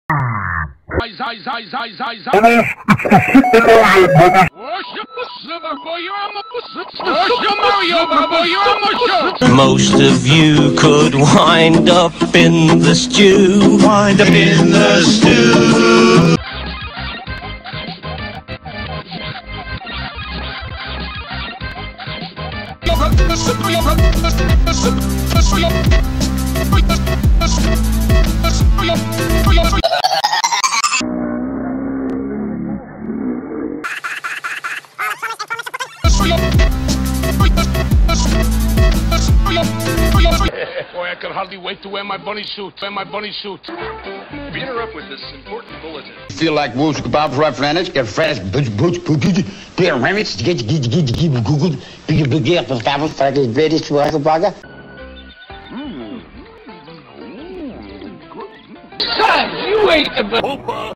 Most of you could wind up in the stew. Wind up in the stew. Boy, I can hardly wait to wear my bunny suit. Being interrupt with this important bulletin. Feel like wolves kebabs right French, get fresh beer remix, get Google, big British burger. Son, you ain't the